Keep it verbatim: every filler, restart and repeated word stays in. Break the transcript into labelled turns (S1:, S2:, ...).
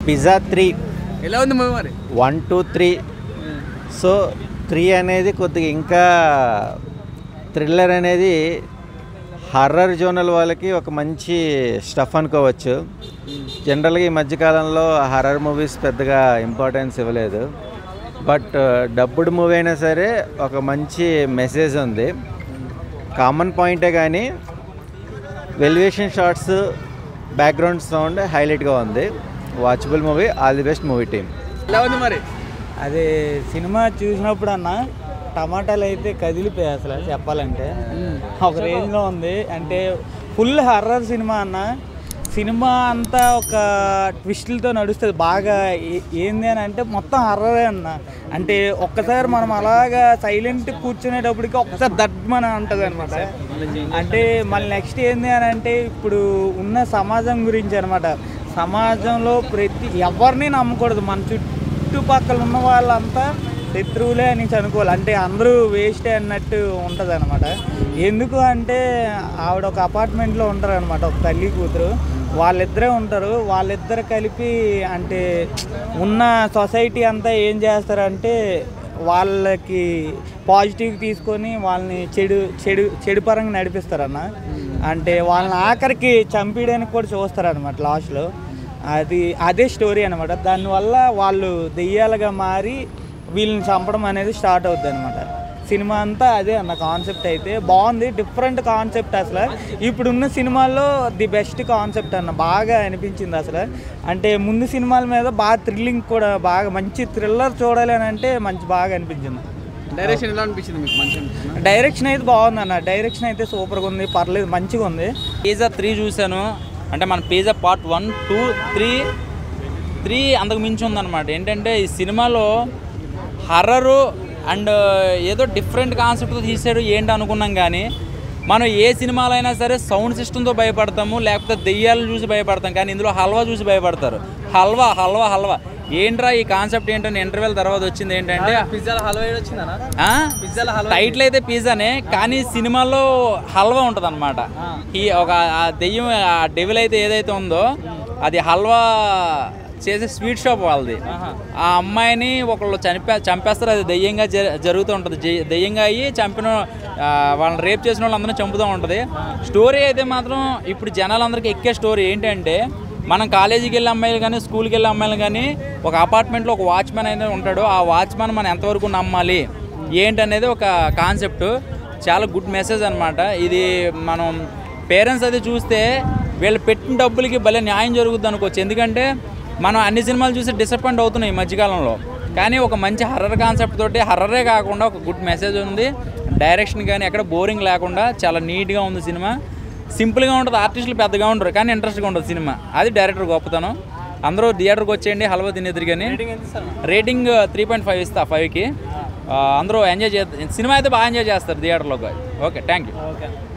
S1: Pizza three
S2: ఎలా ఉంది movie మరి?
S1: One two three so three అనేది కొద్దిగా ఇంకా థ్రిల్లర్ అనేది హర్రర్ జోనల్ వాళ్ళకి ఒక మంచి స్టఫ్ అనుకోవచ్చు. జనరల్గా ఈ మధ్యకాలంలో హర్రర్ మూవీస్ పెద్దగా ఇంపార్టెన్స్ ఇవ్వలేదు. బట్ డబ్బుడ్ మూవీ అయినా సరే ఒక మంచి మెసేజ్ ఉంది. కామన్ పాయింటే కానీ వెల్యుయేషన్ షాట్స్, బ్యాక్గ్రౌండ్ సౌండ్ హైలైట్గా ఉంది. Watchable movie. All the best movie team.
S2: ఎలా ఉంది మరి?
S3: అది సినిమా చూసినప్పుడు అన్న టమాటాలు అయితే కదిలిపోయాయి అసలు చెప్పాలంటే. ఒక రేంజ్లో ఉంది. అంటే ఫుల్ హర్రర్ సినిమా అన్న. సినిమా అంతా ఒక ట్విస్టులతో నడుస్తుంది బాగా. ఏంది అని అంటే మొత్తం హర్రరే అన్న. అంటే ఒక్కసారి మనం అలాగా సైలెంట్ కూర్చునేటప్పటికి ఒక్కసారి దడ్మని అంటుంది అనమాట. అంటే మళ్ళీ నెక్స్ట్ ఏంది అని అంటే ఇప్పుడు ఉన్న సమాజం గురించి అనమాట. సమాజంలో ప్రతి ఎవరిని నమ్మకూడదు. మన చుట్టుపక్కల ఉన్న వాళ్ళంతా శత్రువులే అని అనుకోవాలి. అంటే అందరూ వేస్టే అన్నట్టు ఉంటుంది అనమాట. ఎందుకు అంటే ఆవిడ ఒక అపార్ట్మెంట్లో ఉంటారు అనమాట, ఒక తల్లి కూతురు. వాళ్ళిద్దరే ఉంటారు. వాళ్ళిద్దరు కలిపి అంటే ఉన్న సొసైటీ అంతా ఏం చేస్తారంటే వాళ్ళకి పాజిటివ్ తీసుకొని వాళ్ళని చెడు చెడు చెడు పరంగా నడిపిస్తారన్న. అంటే వాళ్ళని ఆఖరికి చంపేయడానికి కూడా చూస్తారనమాట లాస్ట్లో. అది అదే స్టోరీ అనమాట. దానివల్ల వాళ్ళు దెయ్యాలుగా మారి వీళ్ళని చంపడం అనేది స్టార్ట్ అవుద్ది అనమాట. సినిమా అంతా అదే అన్న. కాన్సెప్ట్ అయితే బాగుంది. డిఫరెంట్ కాన్సెప్ట్ అసలు. ఇప్పుడున్న సినిమాల్లో ది బెస్ట్ కాన్సెప్ట్ అన్న. బాగా అనిపించింది అసలు. అంటే ముందు సినిమాల మీద బాగా థ్రిల్లింగ్ కూడా బాగా మంచి థ్రిల్లర్ చూడాలి అని అంటే మంచి బాగా అనిపించింది.
S2: డైరెక్షన్ ఎలా అనిపించింది మీకు? మంచి
S3: డైరెక్షన్ అయితే బాగుంది అన్న. డైరెక్షన్ అయితే సూపర్గా ఉంది. పర్లేదు, మంచిగా ఉంది.
S4: పిజ్జా త్రీ చూశాను. అంటే మన Pizza part one two three three అంతకు మించి ఉందన్నమాట. ఏంటంటే ఈ సినిమాలో హర్రరు అండ్ ఏదో డిఫరెంట్ కాన్సెప్ట్తో తీసాడు ఏంటి అనుకున్నాం. కానీ మనం ఏ సినిమాలో అయినా సరే సౌండ్ సిస్టమ్తో భయపడతాము, లేకపోతే దెయ్యాలు చూసి భయపడతాం. కానీ ఇందులో హల్వా చూసి భయపడతారు. హల్వా హల్వా హల్వా ఏంట్రా ఈ కాన్సెప్ట్ ఏంటంటే ఇంటర్వెల్ తర్వాత వచ్చింది ఏంటంటే
S2: పిజ్జాలో హల్వా వచ్చిందా? పిజ్జాలో హల్వా
S4: టైటిల్ అయితే పిజ్జానే, కానీ సినిమాలో హల్వా ఉంటుంది అనమాట. ఈ ఒక ఆ దెయ్యం ఆ డెవిల్ అయితే ఏదైతే ఉందో అది హల్వా చేసే స్వీట్ షాప్ వాళ్ళది. ఆ అమ్మాయిని ఒకళ్ళు చనిపే చంపేస్తారు. అది దెయ్యంగా జరుగుతూ ఉంటుంది. దెయ్యంగా అయ్యి చంపిన వాళ్ళని రేప్ చేసిన వాళ్ళందరినీ చంపుతూ ఉంటుంది. స్టోరీ అయితే మాత్రం ఇప్పుడు జనాలందరికీ ఎక్కే స్టోరీ ఏంటంటే మనం కాలేజీకి వెళ్ళే అమ్మాయిలు కానీ స్కూల్కి వెళ్ళే అమ్మాయిలు కానీ ఒక అపార్ట్మెంట్లో ఒక వాచ్మెన్ అయితే ఉంటాడు. ఆ వాచ్మెన్ మనం ఎంతవరకు నమ్మాలి ఏంటనేది ఒక కాన్సెప్ట్. చాలా గుడ్ మెసేజ్ అనమాట. ఇది మనం పేరెంట్స్ అది చూస్తే వీళ్ళు పెట్టిన డబ్బులకి భలే న్యాయం జరుగుద్ది అనుకోవచ్చు. ఎందుకంటే మనం అన్ని సినిమాలు చూసి డిసప్పాయింట్ అవుతున్నాం ఈ మధ్యకాలంలో. కానీ ఒక మంచి హర్రర్ కాన్సెప్ట్ తోటి, హర్రరే కాకుండా ఒక గుడ్ మెసేజ్ ఉంది. డైరెక్షన్ కానీ ఎక్కడ బోరింగ్ లేకుండా చాలా నీట్గా ఉంది సినిమా. సింపుల్గా ఉంటుంది. ఆర్టిస్టులు పెద్దగా ఉండరు కానీ ఇంట్రెస్ట్గా ఉంటుంది సినిమా. అది డైరెక్టర్ గొప్పతనం. అందరూ థియేటర్కి వచ్చేయండి, హల్వా తినేద్దరు. కానీ రేటింగ్ త్రీ పాయింట్ ఫైవ్ ఇస్తా ఫైవ్కి. అందరూ ఎంజాయ్ చేస్తారు. సినిమా అయితే బాగా ఎంజాయ్ చేస్తారు థియేటర్లో. Okay, thank you.